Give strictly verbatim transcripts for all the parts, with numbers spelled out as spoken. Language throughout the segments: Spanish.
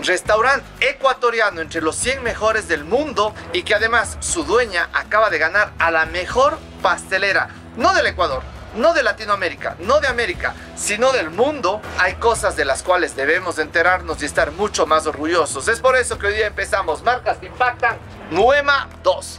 restaurante ecuatoriano entre los cien mejores del mundo y que además su dueña acaba de ganar a la mejor pastelera, no del Ecuador, no de Latinoamérica, no de América, sino del mundo. Hay cosas de las cuales debemos enterarnos y estar mucho más orgullosos. Es por eso que hoy día empezamos Marcas que Impactan Nuema dos.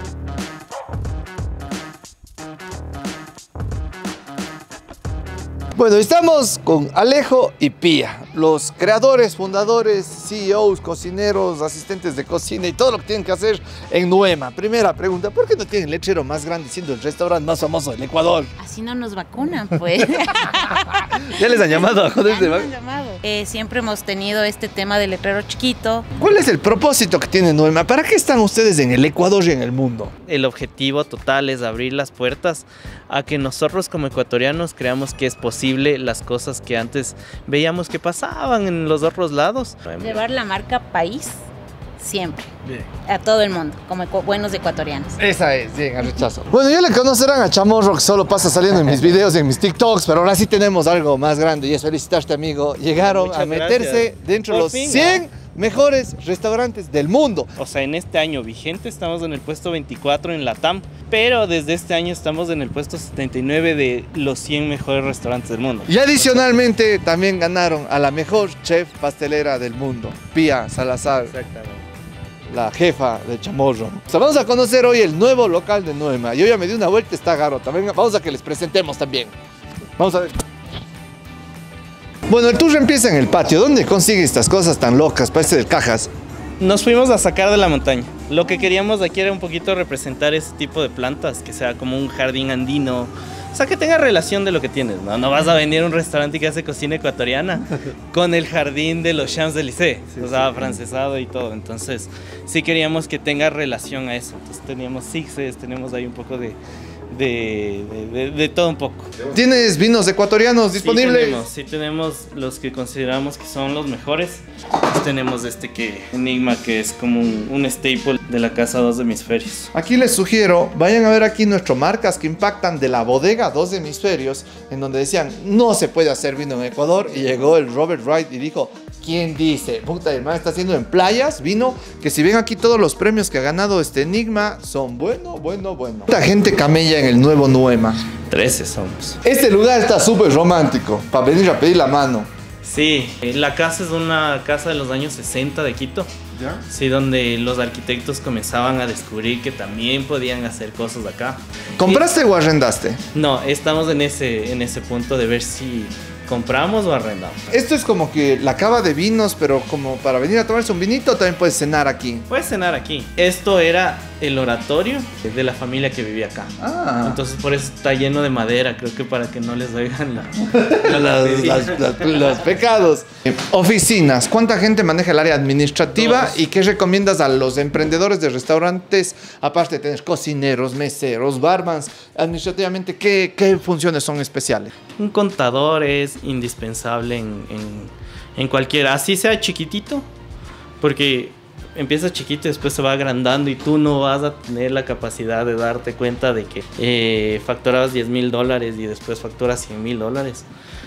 Bueno, estamos con Alejo y Pía, los creadores, fundadores, C E Os, cocineros, asistentes de cocina y todo lo que tienen que hacer en Nuema. Primera pregunta, ¿por qué no tienen letrero más grande siendo el restaurante más famoso del Ecuador? Así no nos vacunan, pues. ¿Ya les han llamado a joder? Ya nos han llamado. Eh, siempre hemos tenido este tema del letrero chiquito. ¿Cuál es el propósito que tiene Nuema? ¿Para qué están ustedes en el Ecuador y en el mundo? El objetivo total es abrir las puertas a que nosotros como ecuatorianos creamos que es posible las cosas que antes veíamos que pasaban en los otros lados. Llevar la marca país siempre, Bien. A todo el mundo, como ecu buenos ecuatorianos. Esa es, bien, al rechazo. Bueno, ya le conocerán a Chamorro, que solo pasa saliendo en mis videos y en mis TikToks, pero ahora sí tenemos algo más grande y es felicitarte, amigo. Llegaron Muchas a meterse gracias. dentro de Por los fin, cien ¿no? mejores restaurantes del mundo. O sea, en este año vigente estamos en el puesto veinticuatro en Latam, pero desde este año estamos en el puesto setenta y nueve de los cien mejores restaurantes del mundo. Y adicionalmente también ganaron a la mejor chef pastelera del mundo, Pía Salazar, Exactamente. la jefa de Chamorro. O sea, vamos a conocer hoy el nuevo local de Nuema. Yo ya me di una vuelta, está garota. Venga, vamos a que les presentemos también. Vamos a ver. Bueno, el tour empieza en el patio. ¿Dónde consigue estas cosas tan locas? Parece del Cajas. Nos fuimos a sacar de la montaña. Lo que queríamos aquí era un poquito representar ese tipo de plantas, que sea como un jardín andino. O sea, que tenga relación de lo que tienes, ¿no? No vas a venir a un restaurante que hace cocina ecuatoriana con el jardín de los Champs-Élysées, sí, o sea, sí, francesado y todo. Entonces, sí queríamos que tenga relación a eso. Entonces, teníamos sixes, tenemos ahí un poco de... De, de, de todo un poco. ¿Tienes vinos ecuatorianos disponibles? Sí tenemos, sí tenemos los que consideramos que son los mejores. Pues tenemos este que Enigma, que es como un, un staple de la casa Dos Hemisferios. Aquí les sugiero, vayan a ver aquí nuestras Marcas que Impactan de la bodega Dos Hemisferios, en donde decían, no se puede hacer vino en Ecuador, y llegó el Robert Wright y dijo, ¿quién dice? Puta, el man está haciendo en playas vino, que si ven aquí todos los premios que ha ganado este Enigma, son bueno, bueno, bueno. ¿Cuánta gente camella en el nuevo Nuema? trece somos. Este lugar está súper romántico, para venir a pedir la mano. Sí, la casa es una casa de los años sesenta de Quito. ¿Ya? Sí, donde los arquitectos comenzaban a descubrir que también podían hacer cosas acá. ¿Compraste y, o arrendaste? No, estamos en ese, en ese punto de ver si compramos o arrendamos. Esto es como que la cava de vinos, pero como para venir a tomarse un vinito, también puedes cenar aquí. Puedes cenar aquí. Esto era el oratorio de la familia que vivía acá. Ah. Entonces por eso está lleno de madera, creo que para que no les oigan la, la las, las, las, los pecados. Oficinas, ¿cuánta gente maneja el área administrativa? Dos. ¿Y qué recomiendas a los emprendedores de restaurantes? Aparte de tener cocineros, meseros, barmans, administrativamente, ¿qué, qué funciones son especiales? Un contador es indispensable en, en, en cualquiera, así sea chiquitito, porque empieza chiquito y después se va agrandando y tú no vas a tener la capacidad de darte cuenta de que eh, facturabas diez mil dólares y después facturas cien mil dólares.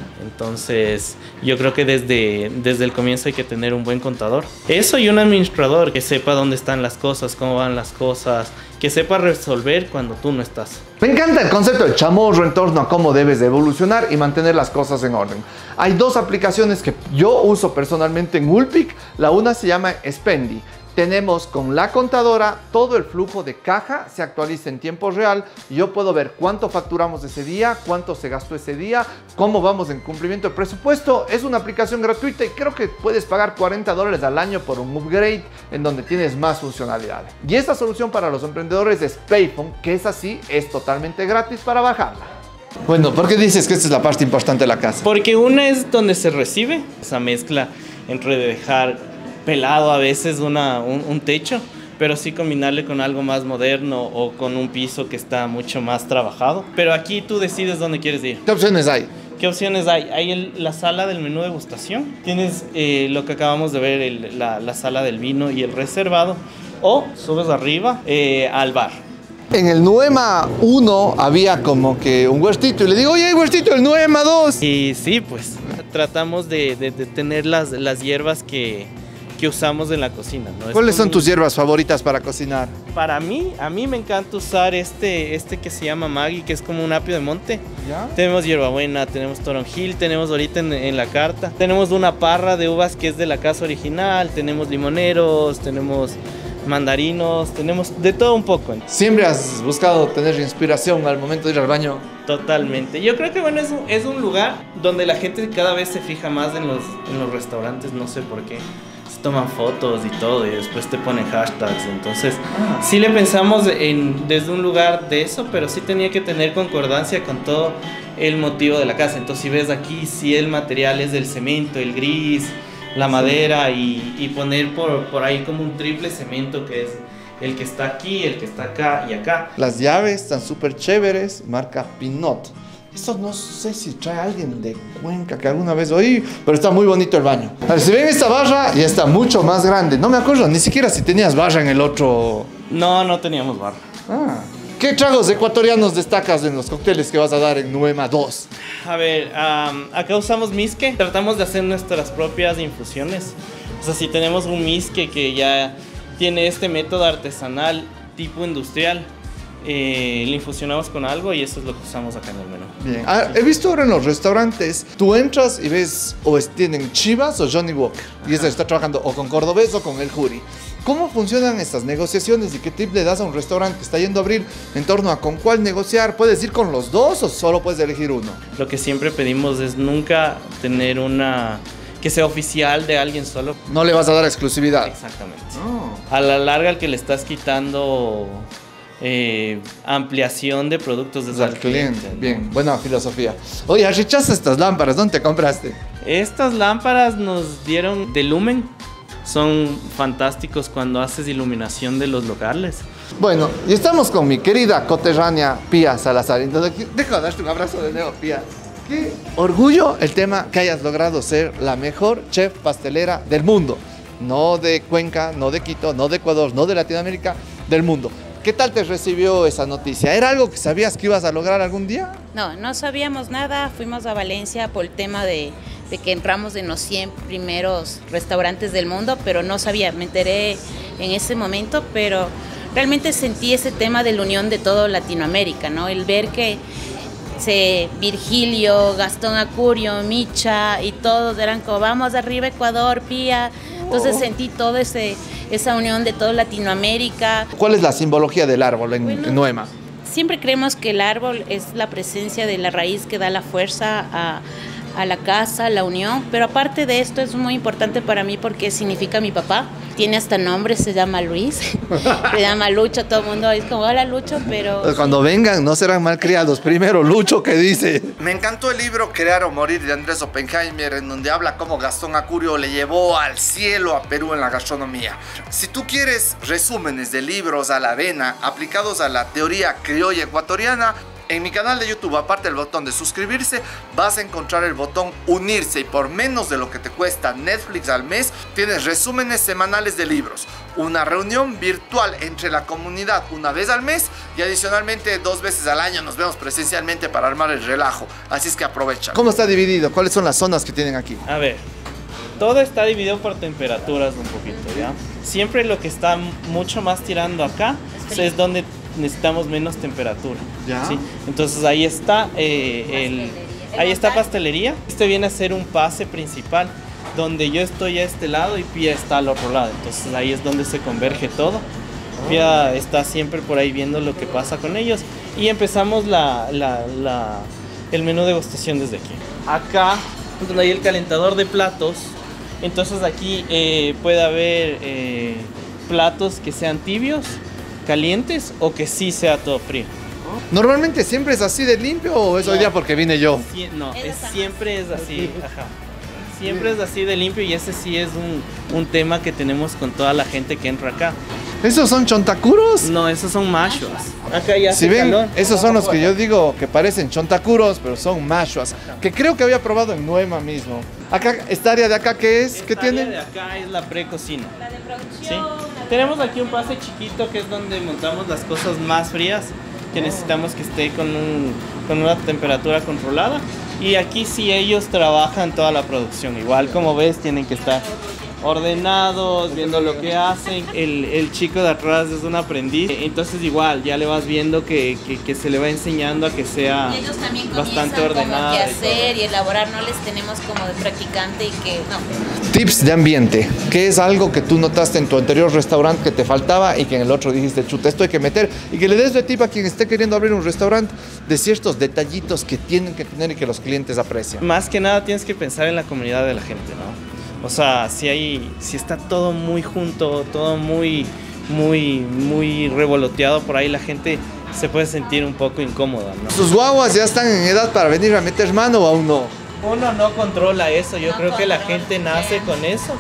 Entonces yo creo que desde, desde el comienzo hay que tener un buen contador. Eso y un administrador que sepa dónde están las cosas, cómo van las cosas, que sepa resolver cuando tú no estás. Me encanta el concepto del Chamorro en torno a cómo debes de evolucionar y mantener las cosas en orden. Hay dos aplicaciones que yo uso personalmente en Ulpic. La una se llama Spendi. Tenemos con la contadora todo el flujo de caja, se actualiza en tiempo real y yo puedo ver cuánto facturamos ese día, cuánto se gastó ese día, cómo vamos en cumplimiento de presupuesto. Es una aplicación gratuita y creo que puedes pagar cuarenta dólares al año por un upgrade en donde tienes más funcionalidades. Y esta solución para los emprendedores es Payphone, que es así, es totalmente gratis para bajarla. Bueno, ¿por qué dices que esta es la parte importante de la casa? Porque una es donde se recibe esa mezcla entre de dejar pelado a veces una, un, un techo, pero sí combinarle con algo más moderno o con un piso que está mucho más trabajado. Pero aquí tú decides dónde quieres ir. ¿Qué opciones hay? ¿Qué opciones hay? Hay el, la sala del menú degustación, tienes eh, lo que acabamos de ver, el, la, la sala del vino y el reservado, o subes arriba eh, al bar. En el Nuema uno había como que un huertito y le digo, oye, hay huertito, el Nuema dos. Y sí, pues tratamos de, de, de tener las, las hierbas que, que usamos en la cocina, ¿no? ¿Cuáles son un... tus hierbas favoritas para cocinar? Para mí, a mí me encanta usar este, este que se llama Maggi, que es como un apio de monte. ¿Ya? Tenemos hierbabuena, tenemos toronjil, tenemos ahorita en, en la carta. Tenemos una parra de uvas que es de la casa original, tenemos limoneros, tenemos mandarinos, tenemos de todo un poco. ¿Siempre has buscado tener inspiración al momento de ir al baño? Totalmente. Yo creo que bueno, es un, es un lugar donde la gente cada vez se fija más en los, en los restaurantes, no sé por qué. Se toman fotos y todo y después te ponen hashtags. Entonces, ah. sí le pensamos en, desde un lugar de eso, pero sí tenía que tener concordancia con todo el motivo de la casa. Entonces, si ves aquí, si el material es del cemento, el gris, la madera y, y poner por, por ahí como un triple cemento que es el que está aquí, el que está acá y acá. Las llaves están súper chéveres, marca Pinot. Esto no sé si trae alguien de Cuenca que alguna vez oí, pero está muy bonito el baño. A ver, si ven esta barra, ya está mucho más grande. No me acuerdo ni siquiera si tenías barra en el otro. No, no teníamos barra. Ah. ¿Qué tragos ecuatorianos destacas en los cócteles que vas a dar en Nuema dos? A ver, um, acá usamos misque. Tratamos de hacer nuestras propias infusiones. O sea, si tenemos un misque que ya tiene este método artesanal tipo industrial, eh, le infusionamos con algo y eso es lo que usamos acá en el menú. Bien. Ah, he visto ahora en los restaurantes, tú entras y ves o es, tienen Chivas o Johnny Walker. Y ese está trabajando o con Cordobés o con el Jury. ¿Cómo funcionan estas negociaciones y qué tip le das a un restaurante que está yendo a abrir en torno a con cuál negociar? ¿Puedes ir con los dos o solo puedes elegir uno? Lo que siempre pedimos es nunca tener una que sea oficial de alguien solo. No le vas a dar exclusividad. Exactamente. Oh. A la larga al que le estás quitando eh, ampliación de productos desde al cliente. cliente ¿no? Bien, buena filosofía. Oye, rechaza estas lámparas, ¿dónde te compraste? Estas lámparas nos dieron de Lumen. Son fantásticos cuando haces iluminación de los locales. Bueno, y estamos con mi querida coterránea Pía Salazar. Entonces, deja darte un abrazo de nuevo, Pía. Qué orgullo el tema que hayas logrado ser la mejor chef pastelera del mundo. No de Cuenca, no de Quito, no de Ecuador, no de Latinoamérica, del mundo. ¿Qué tal te recibió esa noticia? ¿Era algo que sabías que ibas a lograr algún día? No, no sabíamos nada. Fuimos a Valencia por el tema de, de que entramos en los cien primeros restaurantes del mundo, pero no sabía, me enteré en ese momento, pero realmente sentí ese tema de la unión de todo Latinoamérica, ¿no? El ver que se, Virgilio, Gastón Acurio, Micha y todos eran como vamos arriba Ecuador, Pía. Entonces oh. sentí todo ese... esa unión de toda Latinoamérica. ¿Cuál es la simbología del árbol en, bueno, en Nuema? Siempre creemos que el árbol es la presencia de la raíz que da la fuerza a, a la casa, la unión, pero aparte de esto es muy importante para mí porque significa mi papá. Tiene hasta nombre, se llama Luis, se llama Lucho, todo el mundo es como, hola Lucho, pero... Cuando vengan no serán malcriados, primero Lucho que dice... Me encantó el libro Crear o Morir de Andrés Oppenheimer, en donde habla cómo Gastón Acurio le llevó al cielo a Perú en la gastronomía. Si tú quieres resúmenes de libros a la vena aplicados a la teoría criolla ecuatoriana, en mi canal de YouTube, aparte del botón de suscribirse, vas a encontrar el botón unirse y por menos de lo que te cuesta Netflix al mes, tienes resúmenes semanales de libros, una reunión virtual entre la comunidad una vez al mes y adicionalmente dos veces al año nos vemos presencialmente para armar el relajo, así es que aprovecha. ¿Cómo está dividido? ¿Cuáles son las zonas que tienen aquí? A ver, todo está dividido por temperaturas un poquito, ¿ya? Siempre lo que está mucho más tirando acá es donde necesitamos menos temperatura. ¿Ya? ¿Sí? Entonces ahí está eh, el, ahí está pastelería. Este viene a ser un pase principal donde yo estoy a este lado y Pía está al otro lado. Entonces ahí es donde se converge todo. Pía está siempre por ahí viendo lo que pasa con ellos y empezamos la, la, la, el menú de degustación desde aquí. Acá donde hay el calentador de platos. Entonces aquí eh, puede haber eh, platos que sean tibios, calientes o que sí sea todo frío. ¿Normalmente siempre es así de limpio o es no. hoy día porque vine yo? Sí, no, es, siempre es así, ajá. Siempre es así de limpio y ese sí es un, un tema que tenemos con toda la gente que entra acá. ¿Esos son chontacuros? No, esos son machos. Acá ya si ven, calor. Esos son los que yo digo que parecen chontacuros, pero son machos. Que creo que había probado en Nuema mismo. Acá, esta área de acá, ¿qué es? Esta ¿Qué tiene? Esta área de acá es la precocina. La de producción. ¿Sí? Tenemos aquí un pase chiquito que es donde montamos las cosas más frías que necesitamos que esté con, un, con una temperatura controlada. Y aquí sí ellos trabajan toda la producción. Igual como ves tienen que estar ordenados, viendo lo que hacen. El, el chico de atrás es un aprendiz, entonces igual ya le vas viendo que, que, que se le va enseñando a que sea y ellos también bastante ordenado. Como qué hacer y, y elaborar, no les tenemos como de practicante y que no. Tips de ambiente, ¿qué es algo que tú notaste en tu anterior restaurante que te faltaba y que en el otro dijiste, chuta, esto hay que meter? Y que le des de tip a quien esté queriendo abrir un restaurante de ciertos detallitos que tienen que tener y que los clientes aprecian. Más que nada tienes que pensar en la comunidad de la gente, ¿no? O sea, si hay, si está todo muy junto, todo muy, muy, muy revoloteado por ahí, la gente se puede sentir un poco incómoda, ¿no? ¿Sus guaguas ya están en edad para venir a meter mano o aún no? Uno no controla eso, yo No creo que la gente nace con eso,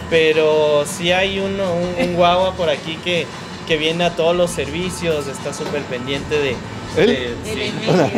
pero si hay uno, un, un guagua por aquí que, que viene a todos los servicios, está súper pendiente de... ¿Él? de- sí. Hola.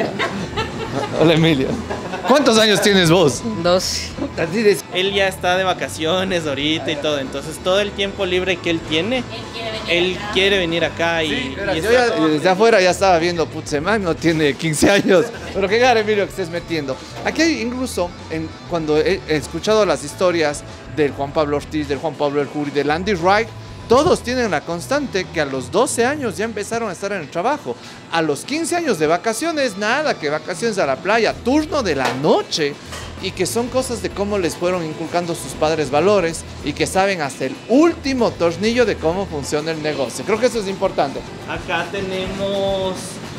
Hola, Emilio. ¿Cuántos años tienes vos? Dos. Así de- Él ya está de vacaciones ahorita y todo, entonces todo el tiempo libre que él tiene, él quiere venir acá y... y Yo está ya, todo desde afuera ya estaba viendo, putz, man, no tiene quince años. Pero qué gara, Emilio, que estés metiendo. Aquí hay incluso, en, cuando he, he escuchado las historias del Juan Pablo Ortiz, del Juan Pablo Erjuri, del Andy Wright, todos tienen la constante que a los doce años ya empezaron a estar en el trabajo. A los quince años de vacaciones, nada, que vacaciones a la playa, turno de la noche. Y que son cosas de cómo les fueron inculcando sus padres valores y que saben hasta el último tornillo de cómo funciona el negocio. Creo que eso es importante. Acá tenemos,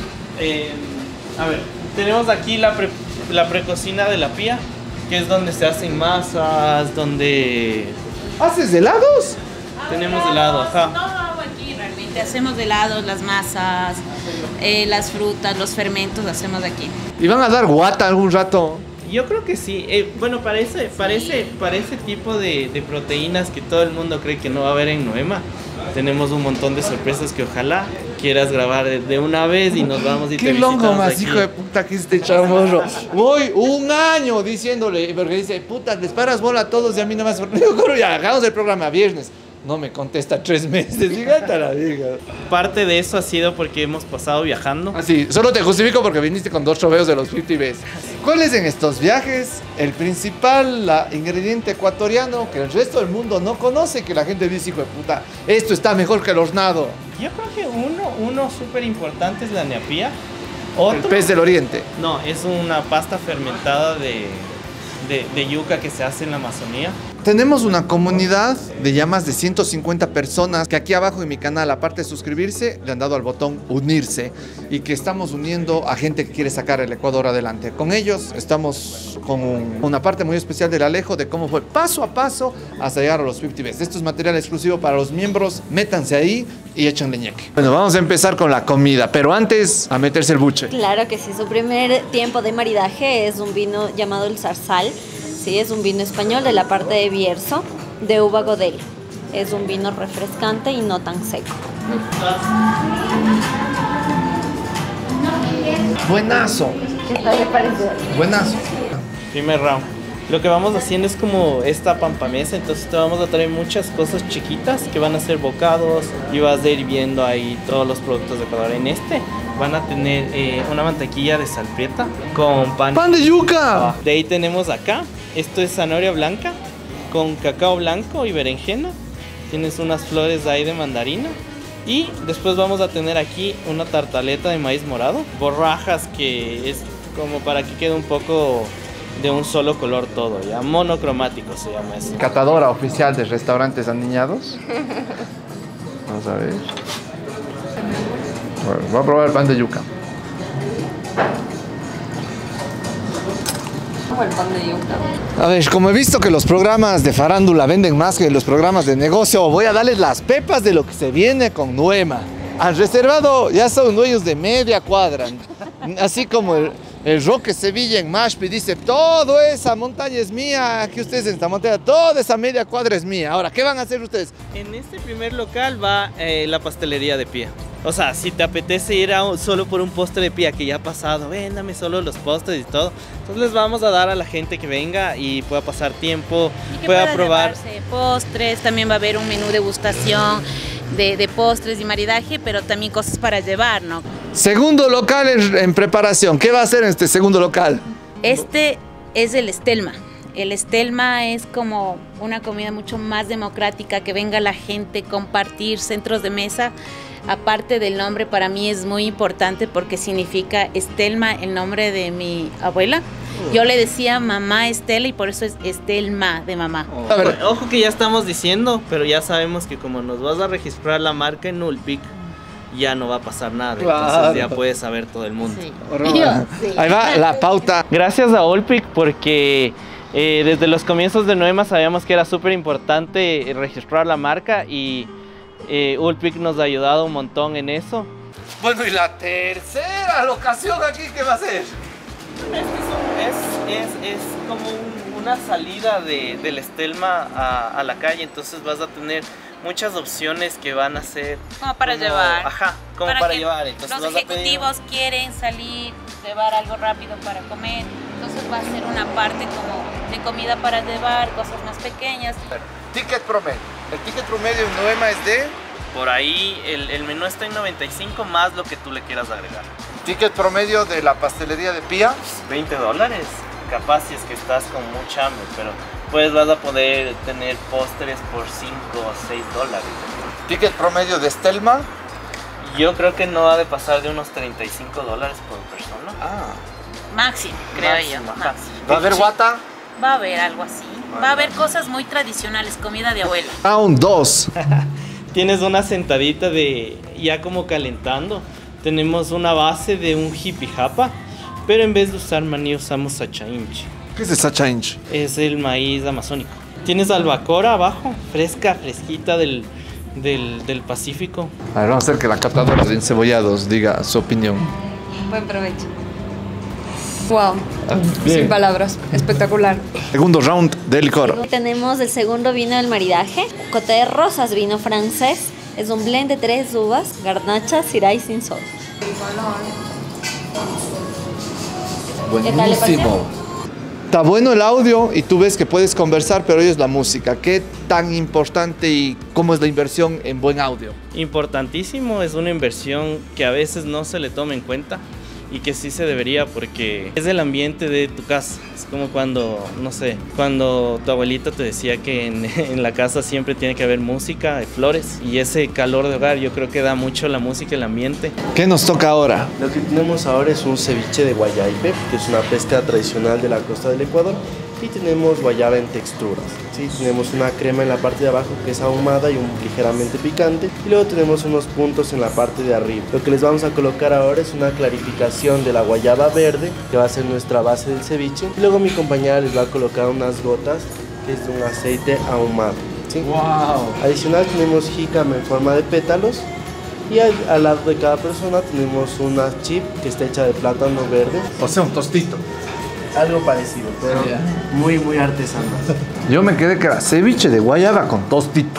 eh, a ver, tenemos aquí la, pre, la precocina de la pía, que es donde se hacen masas, donde ¿Haces helados? tenemos helado, ajá. No hago aquí realmente, hacemos helados, las masas, eh, las frutas, los fermentos, hacemos aquí. ¿Y van a dar guata algún rato? Yo creo que sí. Eh, bueno, para ese, para ese, para ese tipo de, de proteínas que todo el mundo cree que no va a haber en Noema, tenemos un montón de sorpresas que ojalá quieras grabar de, de una vez y nos vamos y te Qué longo visitamos más, aquí. hijo de puta, que este chamorro. Voy un año diciéndole, porque dice, puta, les paras bola a todos y a mí nomás. Le digo, "Coro, ya, hagamos el programa viernes". No me contesta tres meses. Dígate a la vieja. Parte de eso ha sido porque hemos pasado viajando. Así, solo te justifico porque viniste con dos trofeos de los cincuenta Bs. ¿Cuál es en estos viajes el principal la ingrediente ecuatoriano que el resto del mundo no conoce? Que la gente dice, hijo de puta, esto está mejor que el hornado. Yo creo que uno, uno súper importante es la ñapía. Otro, El pez del oriente. no, es una pasta fermentada de, de, de yuca que se hace en la Amazonía. Tenemos una comunidad de ya más de ciento cincuenta personas que aquí abajo en mi canal, aparte de suscribirse, le han dado al botón unirse y que estamos uniendo a gente que quiere sacar el Ecuador adelante. Con ellos estamos con un- una parte muy especial del Alejo de cómo fue paso a paso hasta llegar a los cincuenta Bs. Esto es material exclusivo para los miembros, métanse ahí y échenle ñeque. Bueno, vamos a empezar con la comida, pero antes a meterse el buche. Claro que sí, su primer tiempo de maridaje es un vino llamado el Zarzal. Sí, es un vino español de la parte de Bierzo, de uva Godel. Es un vino refrescante y no tan seco. Buenazo, ¿Qué tal le parece? buenazo. Primer round. Lo que vamos haciendo es como esta pampamesa, entonces te vamos a traer muchas cosas chiquitas que van a ser bocados y vas a ir viendo ahí todos los productos de Ecuador. En este van a tener eh, una mantequilla de salprieta con pan. ¡Pan de yuca! De ahí tenemos acá, esto es zanahoria blanca con cacao blanco y berenjena. Tienes unas flores ahí de mandarina. Y después vamos a tener aquí una tartaleta de maíz morado, borrajas, que es como para que quede un poco de un solo color todo, ya monocromático se llama eso. Catadora oficial de restaurantes aniñados. Vamos a ver. Bueno, voy a probar el pan de yuca. Como el pan de yuca. A ver, como he visto que los programas de farándula venden más que los programas de negocio, voy a darles las pepas de lo que se viene con Noema. Al reservado ya son dueños de media cuadra. Así como el, el Roque Sevilla en Mashpi dice, toda esa montaña es mía, aquí ustedes en esta montaña, toda esa media cuadra es mía. Ahora, ¿qué van a hacer ustedes? En este primer local va eh, la pastelería de pía. O sea, si te apetece ir a un- solo por un postre de pía que ya ha pasado, véndame solo los postres y todo. Entonces les vamos a dar a la gente que venga y pueda pasar tiempo, Y que pueda pueda probar. llevarse postres, también va a haber un menú degustación de, de postres y maridaje, pero también cosas para llevar, ¿no? Segundo local en, en preparación. ¿Qué va a hacer en este segundo local? Este es el Estelma. el Estelma es como una comida mucho más democrática, que venga la gente, compartir, centros de mesa. Aparte del nombre, para mí es muy importante porque significa Estelma, el nombre de mi abuela. Yo le decía mamá Estela y por eso es Estelma de mamá. A ver, ojo que ya estamos diciendo, pero ya sabemos que como nos vas a registrar la marca en Ulpic, ya no va a pasar nada, claro. Entonces ya puede saber todo el mundo. Sí. Sí. Ahí va la pauta. Gracias a Ulpic porque eh, desde los comienzos de Noema sabíamos que era súper importante registrar la marca y eh, Ulpic nos ha ayudado un montón en eso. Bueno, y la tercera locación aquí, ¿qué va a ser? Es, es, es como un, una salida de, del Estelma a, a la calle, entonces vas a tener muchas opciones que van a ser como para como, llevar, ajá, como para, para llevar. Entonces los vas ejecutivos a pedir... quieren salir, llevar algo rápido para comer, entonces va a ser una parte como de comida para llevar, cosas más pequeñas. Ticket promedio. El ticket promedio en Noema es de... Por ahí el, el menú está en noventa y cinco más lo que tú le quieras agregar. Ticket promedio de la pastelería de Pía. veinte dólares, capaz si es que estás con mucha hambre, pero pues vas a poder tener postres por cinco o seis dólares. Ticket promedio de Estelma. Yo creo que no ha de pasar de unos treinta y cinco dólares por persona. Ah. Máximo, creo Máximo, yo. ajá. Máximo. ¿Va a haber guata? Va a haber algo así. Va a haber cosas muy tradicionales, comida de abuela. Round dos. Tienes una sentadita de ya como calentando. Tenemos una base de un hippie japa, pero en vez de usar maní usamos sachainchi. ¿Qué es el sachainchi? Es el maíz amazónico. Tienes albacora abajo, fresca, fresquita del, del, del Pacífico. A ver, vamos a hacer que la catadora de encebollados diga su opinión. Buen provecho. Wow, Bien. sin palabras, espectacular. Segundo round de licor. Tenemos el segundo vino del maridaje, Cote de Rosas, vino francés. Es un blend de tres uvas, garnacha, syrah y sin sol. ¿Qué tal le pareció? Está bueno el audio y tú ves que puedes conversar, pero ellos la música. ¿Qué tan importante y cómo es la inversión en buen audio? Importantísimo, es una inversión que a veces no se le toma en cuenta y que sí se debería porque es el ambiente de tu casa. Es como cuando, no sé, cuando tu abuelita te decía que en, en la casa siempre tiene que haber música, flores y ese calor de hogar. Yo creo que da mucho la música, el ambiente. ¿Qué nos toca ahora? Lo que tenemos ahora es un ceviche de guayaipe, que es una pesca tradicional de la costa del Ecuador. Y tenemos guayaba en texturas, ¿sí? Tenemos una crema en la parte de abajo que es ahumada y un ligeramente picante. Y luego tenemos unos puntos en la parte de arriba. Lo que les vamos a colocar ahora es una clarificación de la guayaba verde, que va a ser nuestra base del ceviche. Y luego mi compañera les va a colocar unas gotas, que es de un aceite ahumado, ¿sí? ¡Wow! Adicional tenemos jícama en forma de pétalos. Y al, al lado de cada persona tenemos una chip que está hecha de plátano verde. O sea, un tostito. Algo parecido, pero Yeah. muy, muy artesano. Yo me quedé que era ceviche de guayaba con tostito.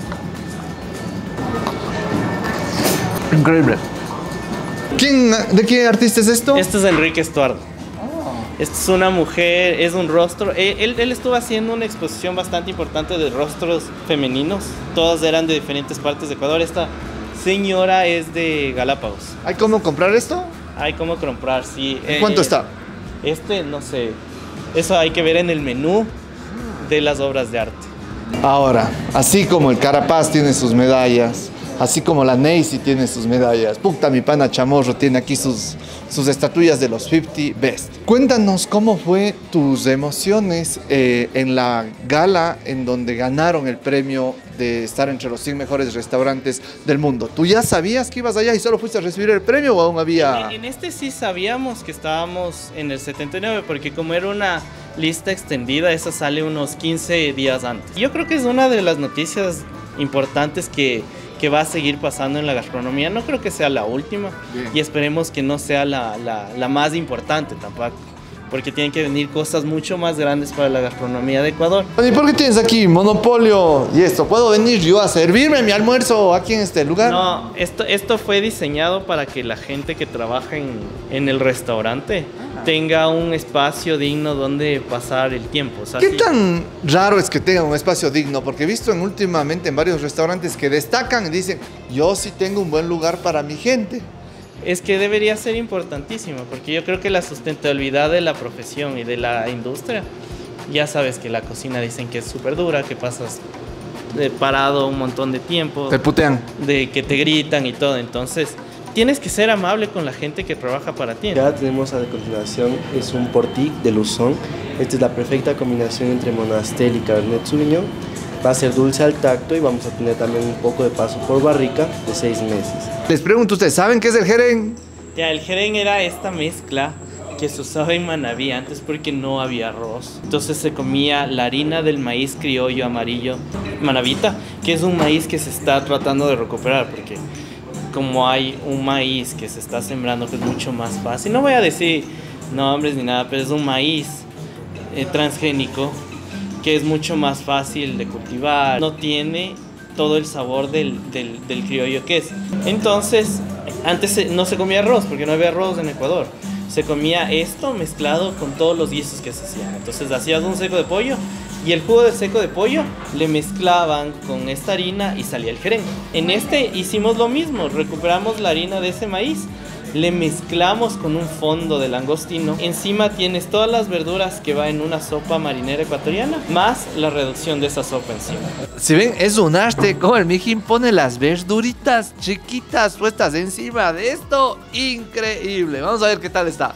Increíble. ¿Quién, ¿De qué artista es esto? Este es Enrique Estuardo. Esta es una mujer, es un rostro. Él, él estuvo haciendo una exposición bastante importante de rostros femeninos. Todos eran de diferentes partes de Ecuador. Esta señora es de Galápagos. ¿Hay cómo comprar esto? Hay como comprar, sí. ¿En cuánto Eh, está? Este, no sé. Eso hay que ver en el menú de las obras de arte. Ahora, así como el Carapaz tiene sus medallas, así como la Neisy tiene sus medallas, puta, mi pana Chamorro tiene aquí sus, sus estatuillas de los cincuenta Best. Cuéntanos cómo fue tus emociones eh, en la gala en donde ganaron el premio de estar entre los cien mejores restaurantes del mundo. ¿Tú ya sabías que ibas allá y solo fuiste a recibir el premio o aún había...? En, en este sí sabíamos que estábamos en el setenta y nueve porque como era una lista extendida, esa sale unos quince días antes. Yo creo que es una de las noticias importantes que, que va a seguir pasando en la gastronomía. No creo que sea la última. Bien. Y esperemos que no sea la, la, la más importante tampoco, porque tienen que venir cosas mucho más grandes para la gastronomía de Ecuador. ¿Y por qué tienes aquí monopolio y esto? ¿Puedo venir yo a servirme mi almuerzo aquí en este lugar? No, esto, esto fue diseñado para que la gente que trabaja en, en el restaurante tenga un espacio digno donde pasar el tiempo. O sea, ¿Qué sí. tan raro es que tengan un espacio digno? Porque he visto en, últimamente en varios restaurantes que destacan y dicen, yo sí tengo un buen lugar para mi gente. Es que debería ser importantísimo, porque yo creo que la sustentabilidad de la profesión y de la industria Ya sabes que la cocina dicen que es súper dura, que pasas de parado un montón de tiempo. Te putean. De que te gritan y todo. Entonces, tienes que ser amable con la gente que trabaja para ti. Ya tenemos a continuación, es un Portic de Luzón. Esta es la perfecta combinación entre Monastel y Cabernet Sauvignon. Va a ser dulce al tacto y vamos a tener también un poco de paso por barrica de seis meses. Les pregunto, ¿ustedes saben qué es el Jerez? Ya, el Jerez era esta mezcla que se usaba en Manabí antes porque no había arroz. Entonces se comía la harina del maíz criollo amarillo, manabita, que es un maíz que se está tratando de recuperar porque como hay un maíz que se está sembrando que es mucho más fácil, no voy a decir nombres ni nada, pero es un maíz eh, transgénico que es mucho más fácil de cultivar, no tiene todo el sabor del, del, del criollo que es. Entonces, antes no se comía arroz porque no había arroz en Ecuador. Se comía esto mezclado con todos los guisos que se hacían. Entonces hacías un seco de pollo y el jugo del seco de pollo le mezclaban con esta harina y salía el Jerez. En este hicimos lo mismo, recuperamos la harina de ese maíz, le mezclamos con un fondo de langostino. Encima tienes todas las verduras que va en una sopa marinera ecuatoriana, más la reducción de esa sopa encima. Si ven, es un arte como el mijín pone las verduritas chiquitas puestas encima de esto. Increíble. Vamos a ver qué tal está.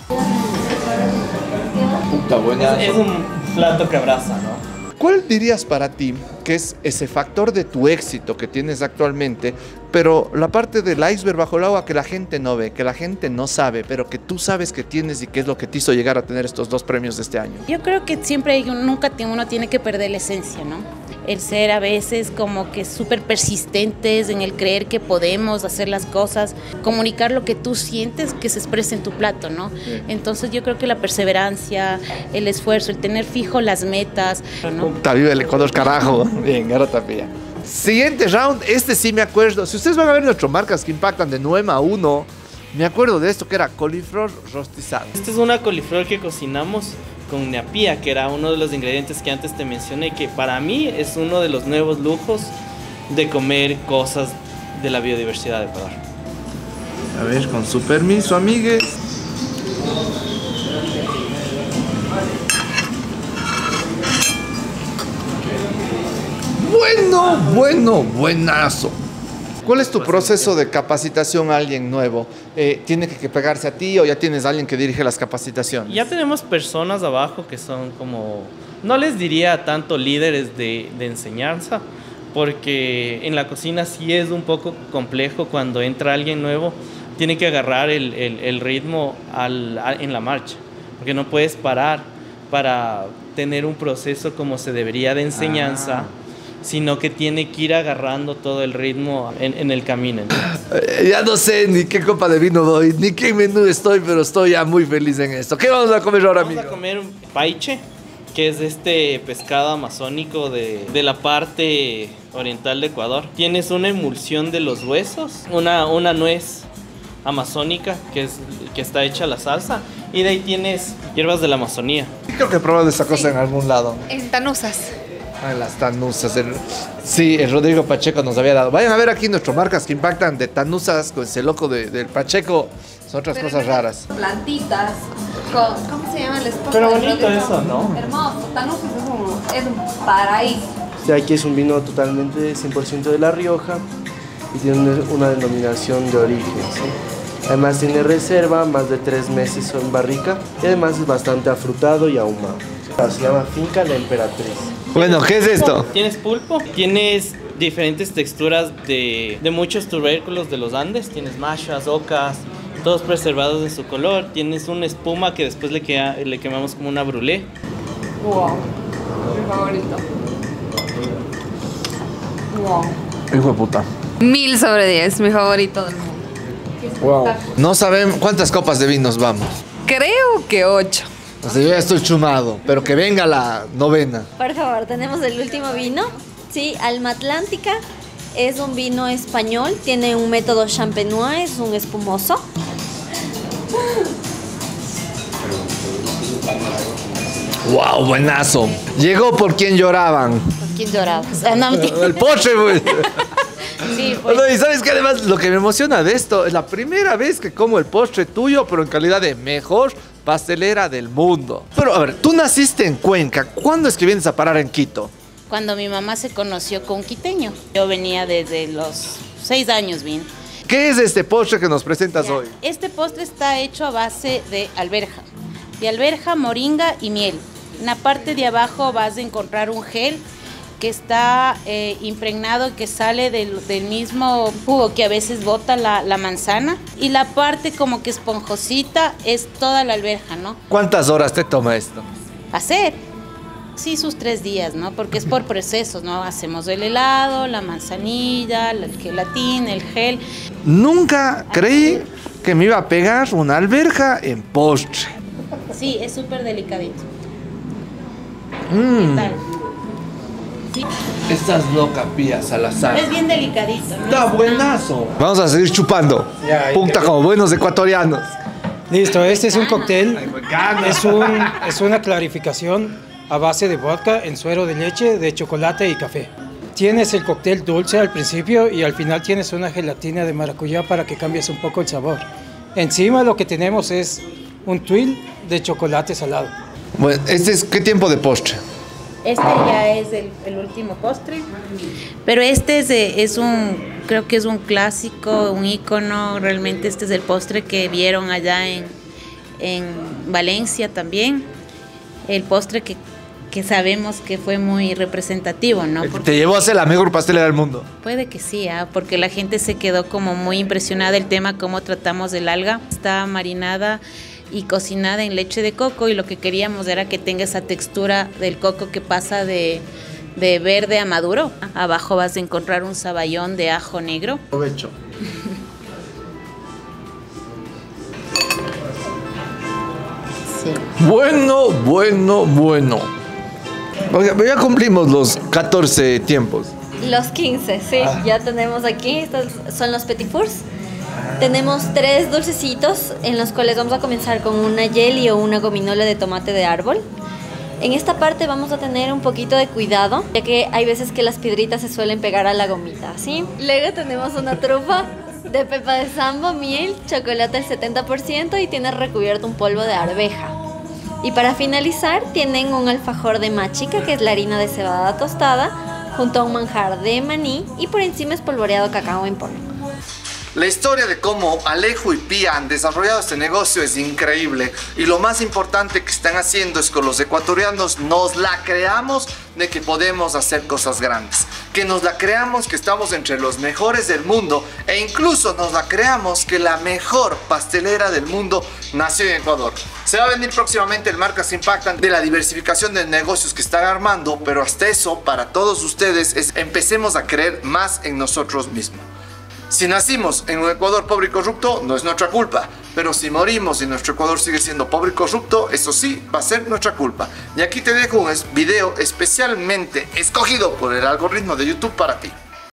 Puta buena. Es, es un plato que abraza, ¿no? ¿Cuál dirías para ti que es ese factor de tu éxito que tienes actualmente, pero la parte del iceberg bajo el agua que la gente no ve, que la gente no sabe, pero que tú sabes que tienes y que es lo que te hizo llegar a tener estos dos premios de este año? Yo creo que siempre, nunca uno tiene que perder la esencia, ¿no? El ser a veces como que súper persistentes en el creer que podemos hacer las cosas, comunicar lo que tú sientes que se expresa en tu plato, ¿no? Sí. Entonces yo creo que la perseverancia, el esfuerzo, el tener fijo las metas, ¿no? Puta, viva el Ecuador, carajo. Bien, ahora tapia. Siguiente round, este sí me acuerdo. Si ustedes van a ver nuestras marcas que impactan de nueve a uno, me acuerdo de esto que era coliflor rostizado. Esta es una coliflor que cocinamos con ñapía, que era uno de los ingredientes que antes te mencioné, que para mí es uno de los nuevos lujos de comer cosas de la biodiversidad de Ecuador. A ver, con su permiso, amigues. Bueno, bueno, buenazo. ¿Cuál es tu proceso de capacitación a alguien nuevo? Eh, ¿Tiene que pegarse a ti o ya tienes a alguien que dirige las capacitaciones? Ya tenemos personas abajo que son como, no les diría tanto líderes de, de enseñanza, porque en la cocina sí es un poco complejo cuando entra alguien nuevo, tiene que agarrar el, el, el ritmo al, a, en la marcha, porque no puedes parar para tener un proceso como se debería de enseñanza. Ah. Sino que tiene que ir agarrando todo el ritmo en, en el camino. Eh, ya no sé ni qué copa de vino doy, ni qué menú estoy, pero estoy ya muy feliz en esto. ¿Qué vamos a comer ahora, amigo? Vamos a comer un paiche, que es este pescado amazónico de, de la parte oriental de Ecuador. Tienes una emulsión de los huesos, una, una nuez amazónica que, es, que está hecha la salsa, y de ahí tienes hierbas de la Amazonía. Creo que he probado esta cosa sí. en algún lado. En tanusas. Ay, las tanusas. El, sí, el Rodrigo Pacheco nos había dado. Vayan a ver aquí nuestras marcas que impactan de tanusas con ese loco de, del Pacheco. Son otras Pero cosas raras. Plantitas. Con, ¿Cómo se llama el esposo? Pero bonito eso, ¿no? Hermoso. Tanusas es un, es un paraíso. Este aquí es un vino totalmente cien por ciento de La Rioja y tiene una denominación de origen, ¿sí? Además tiene reserva, más de tres meses en barrica y además es bastante afrutado y ahumado. Se llama Finca La Emperatriz. Bueno, ¿qué es esto? Tienes pulpo, tienes diferentes texturas de, de muchos tubérculos de los Andes, tienes machas, ocas, todos preservados en su color, tienes una espuma que después le, queda, le quemamos como una brûlée. Wow, mi favorito. Wow. Hijo de puta. Mil sobre diez, mi favorito del mundo. Wow. No sabemos cuántas copas de vinos vamos. Creo que ocho. O sea, yo ya estoy chumado, pero que venga la novena. Por favor, tenemos el último vino. Sí, Alma Atlántica. Es un vino español, tiene un método champenois, es un espumoso. Wow, buenazo. Llegó por quien lloraban. ¿Por quién lloraba? O sea, no, el postre, güey. Sí, pues. No, y sabes que además lo que me emociona de esto es la primera vez que como el postre tuyo, pero en calidad de mejor pastelera del mundo. Pero a ver, tú naciste en Cuenca. ¿Cuándo es que vienes a parar en Quito? Cuando mi mamá se conoció con un quiteño. Yo venía desde los seis años, vine. ¿Qué es este postre que nos presentas Ya, hoy? Este postre está hecho a base de alberja. De alberja, moringa y miel. En la parte de abajo vas a encontrar un gel que está eh, impregnado, que sale del, del mismo jugo que a veces bota la, la manzana. Y la parte como que esponjosita es toda la alberja, ¿no? ¿Cuántas horas te toma esto? Hacer. Sí, sus tres días, ¿no? Porque es por procesos, ¿no? Hacemos el helado, la manzanilla, el gelatín, el gel. Nunca creí que me iba a pegar una alberja en postre. Sí, es súper delicadito. Mm. ¿Qué tal? Sí. Estás loca, Pía Salazar. Es bien delicadito, ¿no? Está buenazo. Vamos a seguir chupando. Ya, ahí Punta te- como buenos ecuatorianos. Listo, este es un cóctel. Gana. Es, un, es una clarificación a base de vodka en suero de leche, de chocolate y café. Tienes el cóctel dulce al principio y al final tienes una gelatina de maracuyá para que cambies un poco el sabor. Encima lo que tenemos es un tuile de chocolate salado. Bueno, este es ¿qué tiempo de postre? Este ya es el, el último postre. Pero este es, de- es un, creo que es un clásico, un ícono. Realmente este es el postre que vieron allá en, en Valencia también. El postre que, que sabemos que fue muy representativo, ¿no? Porque Te llevó a ser la mejor pastelera del mundo. puede que sí, ¿ah? Porque la gente se quedó como muy impresionada del tema, cómo tratamos el alga. Está marinada y cocinada en leche de coco y lo que queríamos era que tenga esa textura del coco que pasa de, de verde a maduro. Abajo vas a encontrar un saballón de ajo negro. Provecho. Sí. Bueno, bueno, bueno. Oiga, pero ya cumplimos los catorce tiempos. Los quince, sí, ya tenemos aquí, estos son los petit fours. Tenemos tres dulcecitos en los cuales vamos a comenzar con una jelly o una gominola de tomate de árbol. En esta parte vamos a tener un poquito de cuidado, ya que hay veces que las piedritas se suelen pegar a la gomita, ¿sí? Luego tenemos una trufa de pepa de sambo, miel, chocolate al setenta por ciento y tiene recubierto un polvo de arveja. Y para finalizar tienen un alfajor de machica, que es la harina de cebada tostada, junto a un manjar de maní y por encima espolvoreado cacao en polvo. La historia de cómo Alejo y Pía han desarrollado este negocio es increíble y lo más importante que están haciendo es que los ecuatorianos nos la creamos de que podemos hacer cosas grandes, que nos la creamos que estamos entre los mejores del mundo e incluso nos la creamos que la mejor pastelera del mundo nació en Ecuador. Se va a venir próximamente el Marcas Impactan de la diversificación de negocios que están armando, pero hasta eso para todos ustedes es empecemos a creer más en nosotros mismos. Si nacimos en un Ecuador pobre y corrupto, no es nuestra culpa. Pero si morimos y nuestro Ecuador sigue siendo pobre y corrupto, eso sí, va a ser nuestra culpa. Y aquí te dejo un video especialmente escogido por el algoritmo de YouTube para ti.